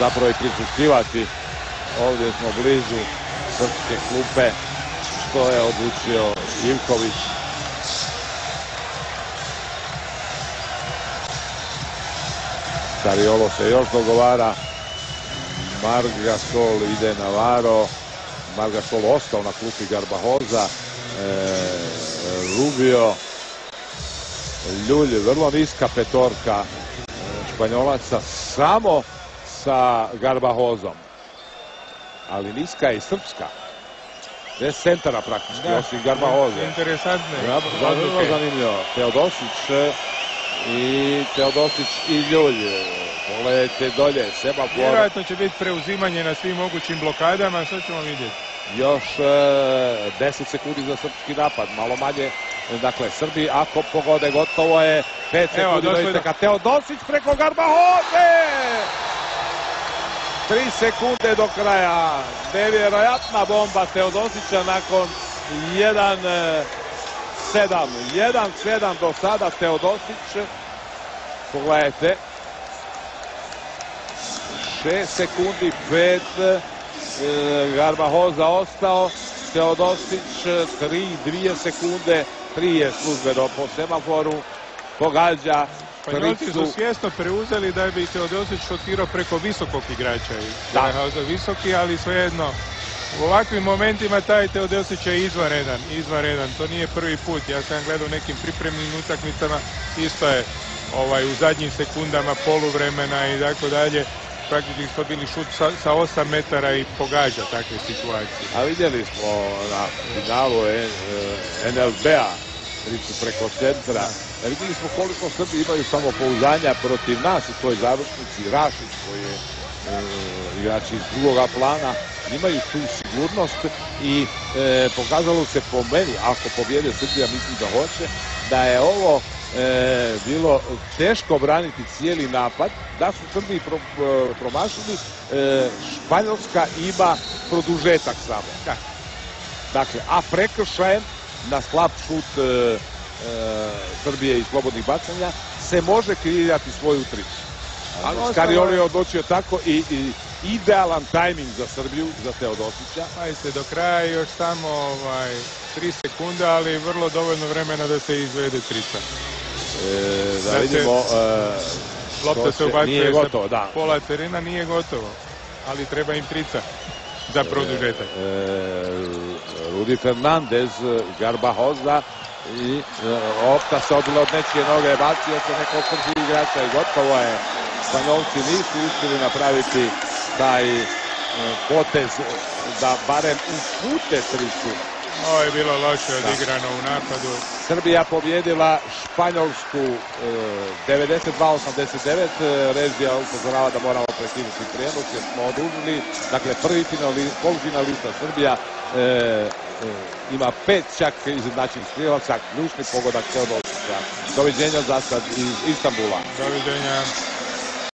zapravo i prisluškivati. Ovdje smo blizu srpske klupe, što je odlučio Ivković. Stariolo se još dogovara. Margasol ide na Varo. Margasol ostao na klupi Garbahoza. Rubio. Ljulj, vrlo niska petorka Španjolaca, samo sa Garbahozom. Ali niska je i srpska. Bez centara praktički, osim Garbahoze. Interesantno. Vrlo zanimljivo. Teodosić i Ljulj. Pogledajte dolje, semafor. Vjerojatno će biti preuzimanje na svim mogućim blokadama, što ćemo vidjeti. Još 10 sekundi za srpski napad, malo manje. Dakle, Srbi, ako pogode, gotovo je 5 sekundi do isteka. Teodosić preko Garbahoze! 3 sekunde do kraja. Nevjerojatna bomba Teodosića nakon 1-7. 1-7 do sada Teodosić. Pogledajte. 6 sekundi, 5. Garbahoza ostao. Teodosić 2 sekunde. 3 je službeno po semaforu. Pogađa. Španjolci su svjesno preuzeli da bi Teodosić šutirao preko visokog igrača. Garbahoza visoki, ali svejedno u ovakvim momentima taj Teodosić je izvanredan. To nije prvi put. Ja sam gledao nekim pripremnim utakmicama. Isto je u zadnjim sekundama poluvremena i tako dalje. Praktički su bili šut sa 8 metara i pogađa takve situacije. A vidjeli smo na finalu NLB-a tricu preko centra. Vidjeli smo koliko Srbi imaju samopouzdanja protiv nas u toj završnici. Rašić, koji je igrač iz drugoga plana, imaju tu sigurnost i pokazalo se po meni, ako pobjede Srbija, mislim da hoće, da je ovo bilo teško braniti cijeli napad, da su Srbiji promašili. Španjolska ima produžetak samo. Dakle, a prekršajem na slab šut Srbije i slobodnih bacanja se može kreirati svoju tricu. Scariolo je odlučio tako i idealan tajming za Srbiju, za Teodosića. Ajde, do kraja još samo 3 sekunde, ali vrlo dovoljno vremena da se izvede trica. Da vidimo, lopta se ubacuje nije gotovo, da. Pola terena, nije gotovo, ali treba im trica za produžetak. Rudi Fernandez, Garbahoza i lopta se odbila od nečije noge, bacio se neko od srpskih igrača i gotovo je. Španjolci nisu uspjeli napraviti taj potez da barem upute tricu. Ovo je bilo loše odigrano u napadu. Srbija pobjedila Španjolsku 92-89. Režija upozorava da moramo prekinuti prijenos jer smo odužili. Dakle, polufinalista Srbija ima 5 čak izjednačenih strelaca, ključni pogodak Teodosića. Doviđenja za sad iz Istanbula. Doviđenja.